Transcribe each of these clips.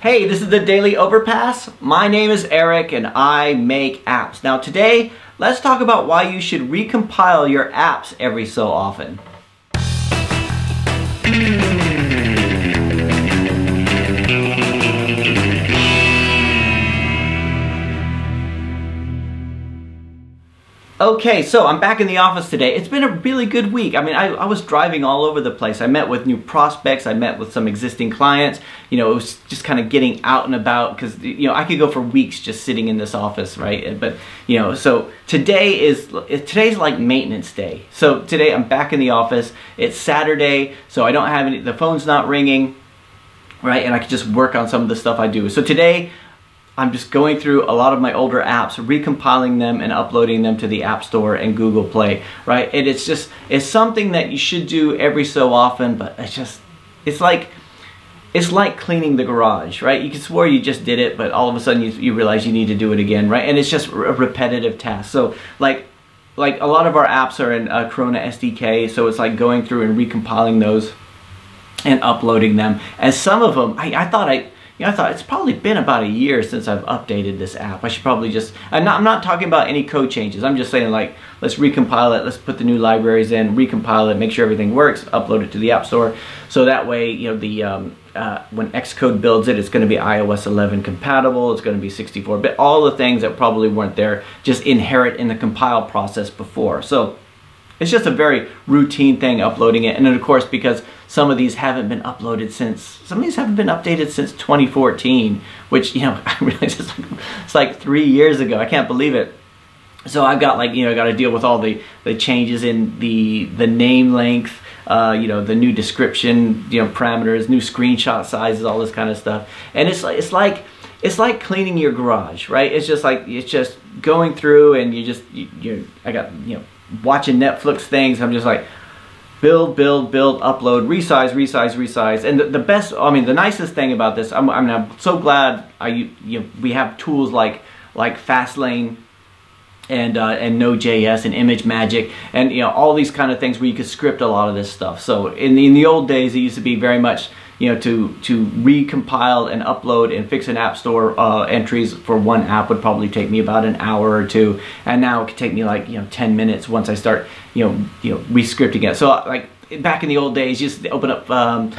Hey, this is the Daily Overpass. My name is Eric and I make apps. Now today, let's talk about why you should recompile your apps every so often. Okay, so I'm back in the office today. It's been a really good week. I mean, I was driving all over the place. I met with new prospects. I met with some existing clients. You know, it was just kind of getting out and about because, you know, I could go for weeks just sitting in this office, right? But, you know, so today's like maintenance day. So today I'm back in the office. It's Saturday, so I don't have the phone's not ringing, right? And I can just work on some of the stuff I do. So today, I'm just going through a lot of my older apps, recompiling them and uploading them to the App Store and Google Play, right? And it's something that you should do every so often, but it's like cleaning the garage, right? You can swear you just did it, but all of a sudden you realize you need to do it again, right? And it's just a repetitive task. So like a lot of our apps are in Corona SDK, so it's like going through and recompiling those and uploading them. And some of them, I thought it's probably been about a year since I've updated this app. I should probably just, I'm not talking about any code changes. I'm just saying, like, let's recompile it, let's put the new libraries in, recompile it, make sure everything works, upload it to the App Store. So that way, you know, when Xcode builds it, it's going to be iOS 11 compatible, it's going to be 64-bit, all the things that probably weren't there, just inherent in the compile process before. So it's just a very routine thing, uploading it. And then of course, because some of these haven't been updated since 2014, which, you know, I realize it's like 3 years ago. I can't believe it. So I've got, like, you know, got to deal with all the changes in the name length, you know, the new description, you know, parameters, new screenshot sizes, all this kind of stuff. And it's like cleaning your garage, right? It's just going through and I got, you know, watching Netflix things. I'm just like, build, upload, resize. And the best, I mean, the nicest thing about this, I'm so glad we have tools like Fastlane and Node.js and ImageMagick and, you know, all these kind of things where you could script a lot of this stuff. So in the old days, it used to be very much, you know, to recompile and upload and fix an App Store entries for one app would probably take me about an hour or two, and now it could take me, like, you know, 10 minutes once I start, you know, rescripting it. So like back in the old days, you used to open up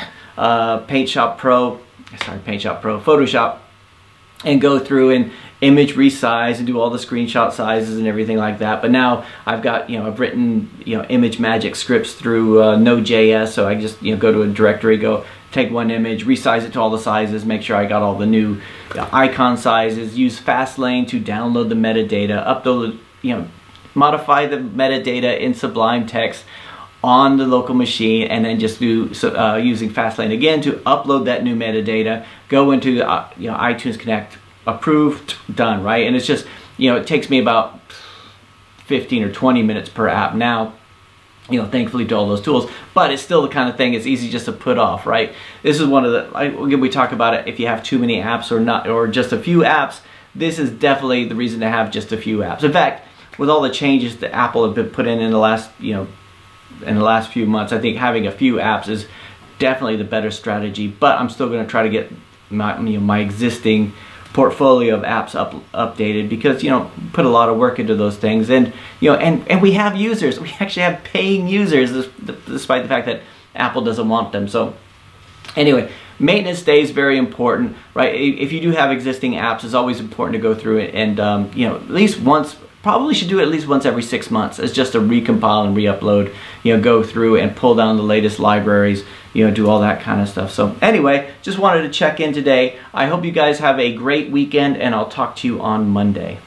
Photoshop, and go through and image resize and do all the screenshot sizes and everything like that. But now I've got, you know, I've written, you know, ImageMagick scripts through Node.js, so I just, you know, go to a directory, take one image, resize it to all the sizes, make sure I got all the new icon sizes, use Fastlane to download the metadata, upload, you know, modify the metadata in Sublime Text on the local machine, and then just do using Fastlane again to upload that new metadata, go into you know, iTunes Connect, approved, done, right? And it's just, you know, it takes me about 15 or 20 minutes per app now, you know, thankfully to all those tools, but it's still the kind of thing it's easy just to put off, right? This is one of the, again, we talk about it, if you have too many apps or just a few apps, this is definitely the reason to have just a few apps. In fact, with all the changes that Apple have been put in the last, you know, in the last few months, I think having a few apps is definitely the better strategy, but I'm still going to try to get my existing portfolio of apps updated, because, you know, put a lot of work into those things, and, you know, and we have users, we actually have paying users, despite the fact that Apple doesn't want them. So anyway, maintenance day is very important, right? If you do have existing apps, it's always important to go through it and you know, at least once, probably should do it at least once every 6 months. It's just to recompile and re-upload, you know, go through and pull down the latest libraries, you know, do all that kind of stuff. So anyway, just wanted to check in today. I hope you guys have a great weekend, and I'll talk to you on Monday.